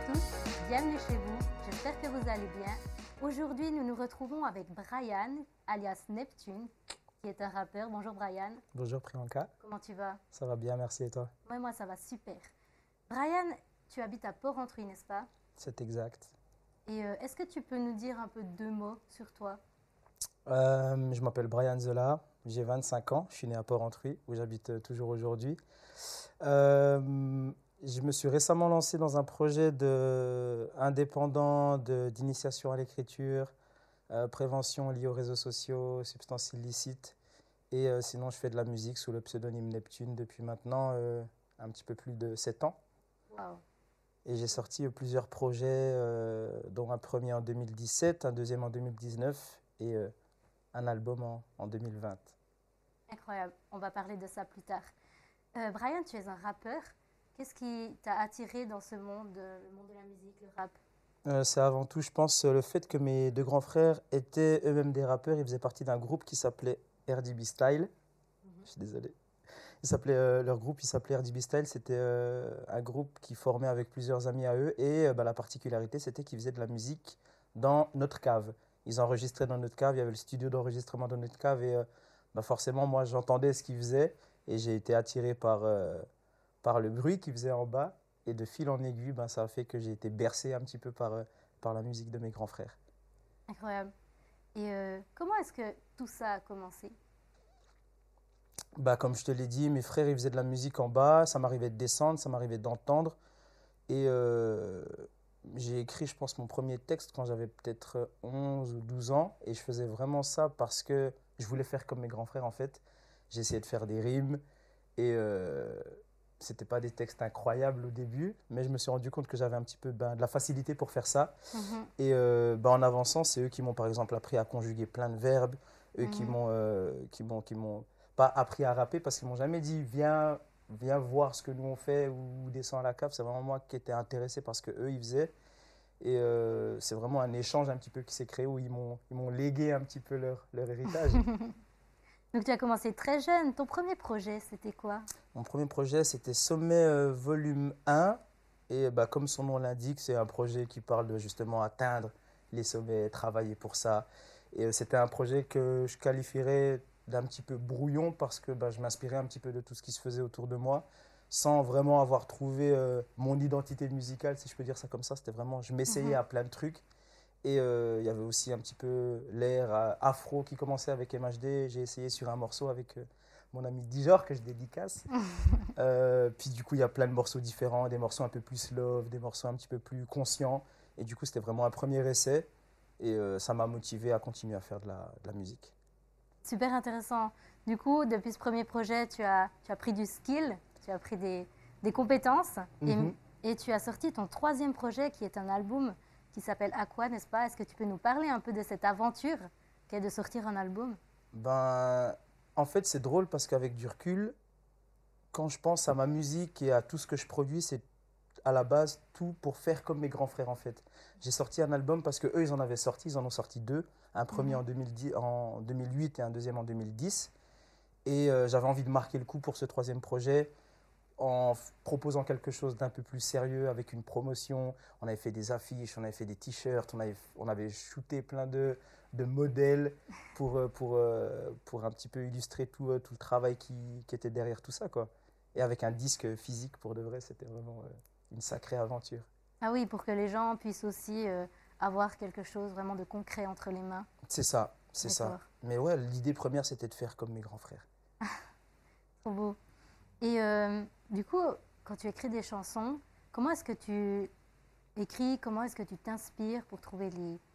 tous, bienvenue chez vous, j'espère que vous allez bien. Aujourd'hui, nous nous retrouvons avec Brian, alias Neptune, qui est un rappeur. Bonjour Brian. Bonjour Priyanka. Comment tu vas? Ça va bien, merci et toi? Ouais, moi ça va super. Brian, tu habites à Port-Rentruy, n'est-ce pas? C'est exact. Et est-ce que tu peux nous dire un peu deux mots sur toi? Je m'appelle Brian Zola, j'ai 25 ans, je suis né à Port-Rentruy où j'habite toujours aujourd'hui. Je me suis récemment lancé dans un projet indépendant d'initiation à l'écriture, prévention liée aux réseaux sociaux, substances illicites. Et sinon, je fais de la musique sous le pseudonyme Neptune depuis maintenant un petit peu plus de 7 ans. Waouh. Et j'ai sorti plusieurs projets, dont un premier en 2017, un deuxième en 2019 et un album en 2020. Incroyable, on va parler de ça plus tard. Brian, tu es un rappeur. Qu'est-ce qui t'a attiré dans ce monde, le monde de la musique, le rap? C'est avant tout, je pense, le fait que mes deux grands frères étaient eux-mêmes des rappeurs. Ils faisaient partie d'un groupe qui s'appelait RDB Style. Je suis désolé. Leur groupe, il s'appelait RDB Style. C'était un groupe qui formait avec plusieurs amis à eux. Et la particularité, c'était qu'ils faisaient de la musique dans notre cave. Ils enregistraient dans notre cave. Il y avait le studio d'enregistrement dans notre cave. Et forcément, moi, j'entendais ce qu'ils faisaient. Et j'ai été attiré par le bruit qu'ils faisaient en bas. Et de fil en aiguille, ça a fait que j'ai été bercé un petit peu par la musique de mes grands frères. Incroyable. Et comment est-ce que tout ça a commencé? Comme je te l'ai dit, mes frères ils faisaient de la musique en bas, ça m'arrivait de descendre, ça m'arrivait d'entendre. Et j'ai écrit, je pense, mon premier texte quand j'avais peut-être 11 ou 12 ans. Et je faisais vraiment ça parce que je voulais faire comme mes grands frères en fait. J'ai essayé de faire des rimes et c'était pas des textes incroyables au début, mais je me suis rendu compte que j'avais un petit peu de la facilité pour faire ça. Mhm. Et en avançant, c'est eux qui m'ont par exemple appris à conjuguer plein de verbes, eux Mhm. qui m'ont pas appris à rapper parce qu'ils m'ont jamais dit viens voir ce que nous on fait ou descends à la cave. C'est vraiment moi qui étais intéressé par ce que eux ils faisaient. Et c'est vraiment un échange un petit peu qui s'est créé où ils m'ont légué un petit peu leur héritage. Donc tu as commencé très jeune. Ton premier projet, c'était quoi? Mon premier projet, c'était Sommet Volume 1. Et comme son nom l'indique, c'est un projet qui parle de justement atteindre les sommets, travailler pour ça. Et c'était un projet que je qualifierais d'un petit peu brouillon parce que je m'inspirais un petit peu de tout ce qui se faisait autour de moi sans vraiment avoir trouvé mon identité musicale, si je peux dire ça comme ça. C'était vraiment, je m'essayais Mhm. à plein de trucs. Et il y avait aussi un petit peu l'air afro qui commençait avec MHD. J'ai essayé sur un morceau avec mon ami Dijor que je dédicace. Puis du coup, il y a plein de morceaux différents, des morceaux un peu plus love, des morceaux un petit peu plus conscients. Et du coup, c'était vraiment un premier essai. Et ça m'a motivé à continuer à faire de la musique. Super intéressant. Du coup, depuis ce premier projet, tu as pris du skill, tu as pris des compétences Mhm. et tu as sorti ton troisième projet qui est un album qui s'appelle Aqua, n'est-ce pas? Est-ce que tu peux nous parler un peu de cette aventure qu'est de sortir un album? Ben, En fait, c'est drôle parce qu'avec du recul, quand je pense à ma musique et à tout ce que je produis, c'est à la base tout pour faire comme mes grands frères en fait. J'ai sorti un album parce que eux ils en avaient sorti, ils en ont sorti deux, un premier Mhm. en 2010, en 2008 et un deuxième en 2010. Et j'avais envie de marquer le coup pour ce troisième projet en proposant quelque chose d'un peu plus sérieux avec une promotion. On avait fait des affiches, on avait fait des t-shirts, on avait shooté plein de modèles pour un petit peu illustrer tout le travail qui était derrière tout ça, quoi. Et avec un disque physique pour de vrai, c'était vraiment une sacrée aventure. Ah oui, pour que les gens puissent aussi avoir quelque chose vraiment de concret entre les mains. C'est ça, c'est ça. D'accord, Mais ouais, l'idée première, c'était de faire comme mes grands frères. trop beau. Et du coup, quand tu écris des chansons, comment est-ce que tu écris, comment est-ce que tu t'inspires pour trouver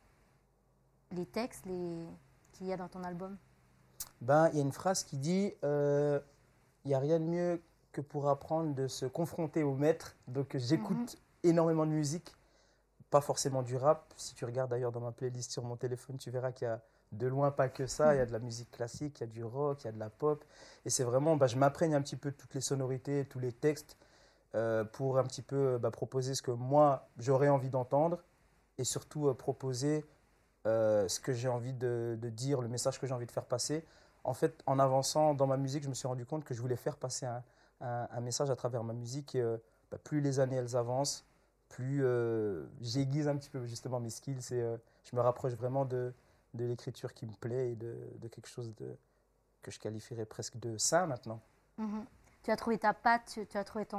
les textes qu'il y a dans ton album? Il y a une phrase qui dit il n'y a rien de mieux que pour apprendre de se confronter au maître. Donc Mhm. j'écoute énormément de musique, pas forcément du rap. Si tu regardes d'ailleurs dans ma playlist sur mon téléphone, tu verras qu'il y a de loin pas que ça. Il y a de la musique classique, il y a du rock, il y a de la pop. Et c'est vraiment, je m'imprègne un petit peu de toutes les sonorités, tous les textes, pour un petit peu proposer ce que moi j'aurais envie d'entendre et surtout proposer ce que j'ai envie de dire, le message que j'ai envie de faire passer. En fait, en avançant dans ma musique, je me suis rendu compte que je voulais faire passer un message à travers ma musique. Et plus les années elles avancent, plus j'aiguise un petit peu justement mes skills et je me rapproche vraiment de l'écriture qui me plaît et de quelque chose que je qualifierais presque de sain maintenant. Mhm. Tu as trouvé ta patte, tu as trouvé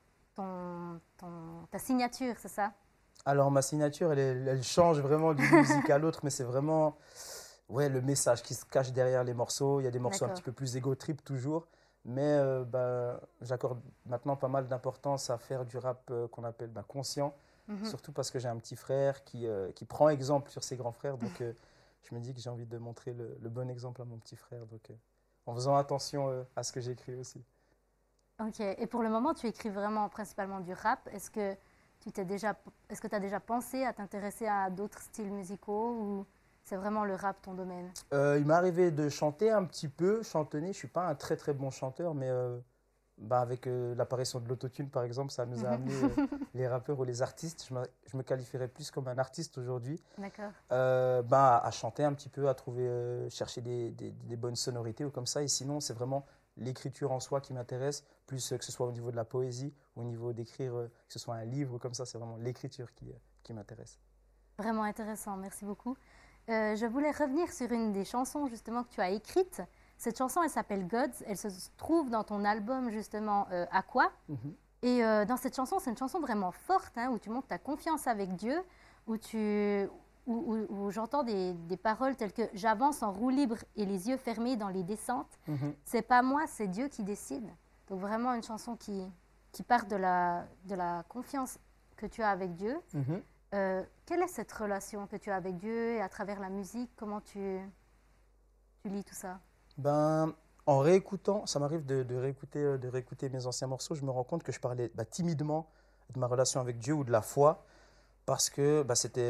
ta signature, c'est ça? Alors ma signature, elle change vraiment d'une musique à l'autre, mais c'est vraiment ouais, le message qui se cache derrière les morceaux. Il y a des morceaux un D'accord. petit peu plus égo trip toujours, mais j'accorde maintenant pas mal d'importance à faire du rap qu'on appelle conscient, Mhm. surtout parce que j'ai un petit frère qui prend exemple sur ses grands frères, donc je me dis que j'ai envie de montrer le bon exemple à mon petit frère, donc en faisant attention à ce que j'écris aussi. Ok. Et pour le moment, tu écris vraiment principalement du rap. Est-ce que tu as déjà pensé à t'intéresser à d'autres styles musicaux ou c'est vraiment le rap ton domaine? Il m'est arrivé de chanter un petit peu, chantonner. Je ne suis pas un très très bon chanteur, mais avec l'apparition de l'autotune, par exemple, ça nous a amené les rappeurs ou les artistes. Je me qualifierais plus comme un artiste aujourd'hui. D'accord. À chanter un petit peu, à trouver, chercher des bonnes sonorités ou comme ça. Et sinon, c'est vraiment l'écriture en soi qui m'intéresse, plus que ce soit au niveau de la poésie, ou au niveau d'écrire, que ce soit un livre ou comme ça, c'est vraiment l'écriture qui m'intéresse. Vraiment intéressant, merci beaucoup. Je voulais revenir sur une des chansons justement que tu as écrites. Cette chanson, elle s'appelle Gods. Elle se trouve dans ton album justement Aqua. Mhm. Et dans cette chanson, c'est une chanson vraiment forte, hein, où tu montres ta confiance avec Dieu, où j'entends des paroles telles que j'avance en roue libre et les yeux fermés dans les descentes. Mhm. C'est pas moi, c'est Dieu qui décide. Donc vraiment une chanson qui part de la confiance que tu as avec Dieu. Mhm. Quelle est cette relation que tu as avec Dieu et à travers la musique? Comment tu lis tout ça? En réécoutant, ça m'arrive de réécouter mes anciens morceaux, je me rends compte que je parlais timidement de ma relation avec Dieu ou de la foi, parce que c'était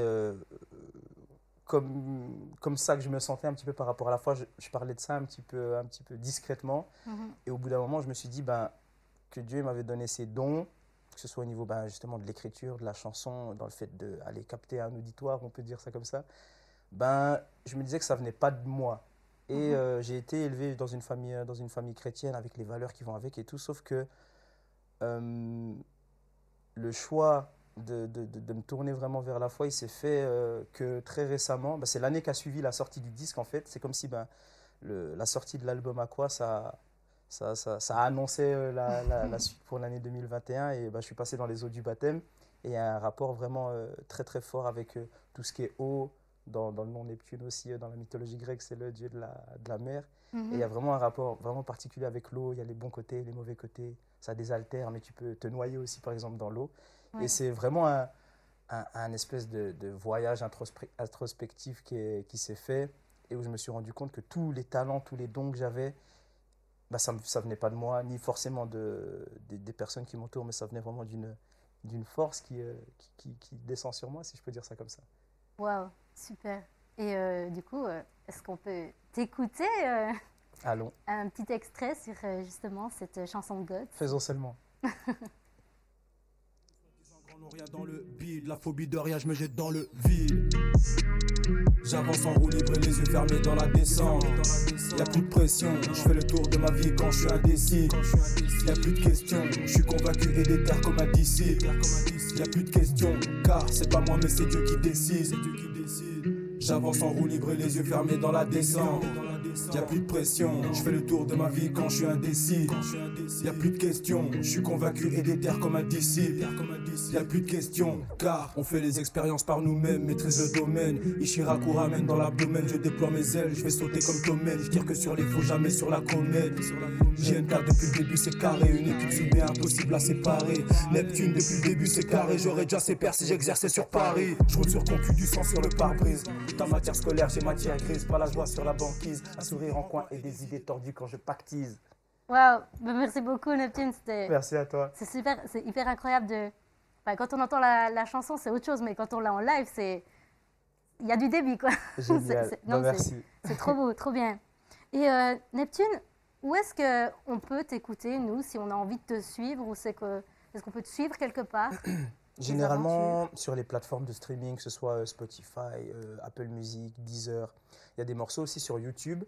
comme ça que je me sentais un petit peu par rapport à la foi. Je parlais de ça un petit peu discrètement. Mhm. Et au bout d'un moment, je me suis dit que Dieu m'avait donné ses dons, que ce soit au niveau justement de l'écriture, de la chanson, dans le fait d'aller capter un auditoire, on peut dire ça comme ça. Je me disais que ça venait pas de moi. Et Mhm. j'ai été élevé dans une famille chrétienne avec les valeurs qui vont avec et tout, sauf que euh, le choix de me tourner vraiment vers la foi, il s'est fait que très récemment. C'est l'année qui a suivi la sortie du disque, en fait. C'est comme si la sortie de l'album à quoi ça a annoncé la suite pour l'année 2021. Et je suis passé dans les eaux du baptême. Et il y a un rapport vraiment très très fort avec tout ce qui est eau. Dans le nom Neptune aussi, dans la mythologie grecque, c'est le dieu de la mer. Et il y a Mhm. vraiment un rapport vraiment particulier avec l'eau. Il y a les bons côtés, les mauvais côtés. Ça désaltère, mais tu peux te noyer aussi, par exemple, dans l'eau. Et Ouais. c'est vraiment un espèce de voyage introspectif qui s'est fait et où je me suis rendu compte que tous les talents, tous les dons que j'avais, ça venait pas de moi, ni forcément des personnes qui m'entourent, mais ça venait vraiment d'une force qui descend sur moi, si je peux dire ça comme ça. Waouh, super. Et du coup, est-ce qu'on peut t'écouter Allons, un petit extrait sur justement cette chanson Gods? faisons seulement. Rien dans le bide, la phobie de rien, je me jette dans le vide. J'avance en roue libre et les yeux fermés dans la descente. Y'a plus de pression, je fais le tour de ma vie quand je suis indécis. Y'a plus de questions, je suis convaincu et déter comme un disciple. Y'a plus de questions, car c'est pas moi mais c'est Dieu qui décide. J'avance en roue libre et les yeux fermés dans la descente. Y'a plus de pression, je fais le tour de ma vie quand je suis indécis. Y'a plus de questions, je suis convaincu et déter comme un disciple. Y'a plus de questions, car on fait les expériences par nous-mêmes, maîtrise le domaine. Ishiraku ramène dans l'abdomen, je déploie mes ailes, je vais sauter comme Tommen. Je tire que sur les faux, jamais sur la comète. GNK depuis le début c'est carré, une équipe soudée impossible à séparer. Neptune depuis le début c'est carré, j'aurais déjà ses pairs si j'exerçais sur Paris. Je roule sur concu du sang sur le pare-brise. Ta matière scolaire, j'ai matière grise, pas la joie sur la banquise. Un sourire en coin et des idées tordues quand je pactise. Waouh, merci beaucoup Neptune, Merci à toi. c'est super, c'est hyper incroyable quand on entend la chanson, c'est autre chose, mais quand on l'a en live, il y a du débit, quoi. Génial. Merci. C'est trop beau, trop bien. Et Neptune, où est-ce qu'on peut t'écouter, nous, si on a envie de te suivre, ou est-ce qu'on peut te suivre quelque part? Généralement, sur les plateformes de streaming, que ce soit Spotify, Apple Music, Deezer. Il y a des morceaux aussi sur YouTube.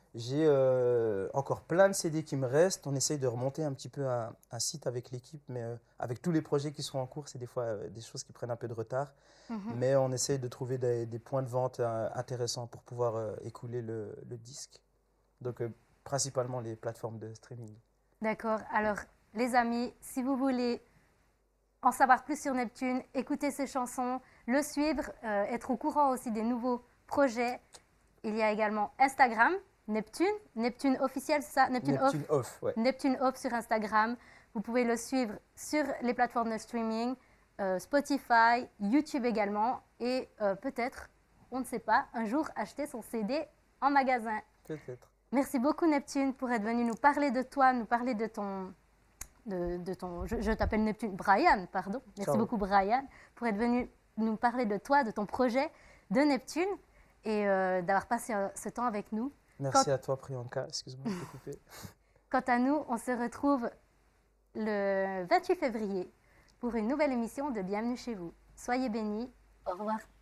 J'ai encore plein de CD qui me restent. On essaye de remonter un petit peu un site avec l'équipe, mais avec tous les projets qui sont en cours, c'est des fois des choses qui prennent un peu de retard. Mais on essaye de trouver des points de vente intéressants pour pouvoir écouler le disque. Donc, principalement les plateformes de streaming. D'accord. Alors, les amis, si vous voulez en savoir plus sur Neptune, écouter ses chansons, le suivre, être au courant aussi des nouveaux projets, il y a également Instagram, Neptune officiel, c'est ça? Neptune Off, ouais. Neptune Off sur Instagram. Vous pouvez le suivre sur les plateformes de streaming, Spotify, YouTube également. Et peut-être, on ne sait pas, un jour acheter son CD en magasin. Peut-être. Merci beaucoup Neptune pour être venu nous parler de toi, nous parler de ton... je t'appelle Neptune, Brian, pardon. Merci beaucoup Brian pour être venu nous parler de toi, de ton projet de Neptune et d'avoir passé ce temps avec nous. Merci à toi Priyanka, excuse-moi de te couper. Quant à nous, on se retrouve le 28 février pour une nouvelle émission de Bienvenue chez vous. Soyez bénis, au revoir.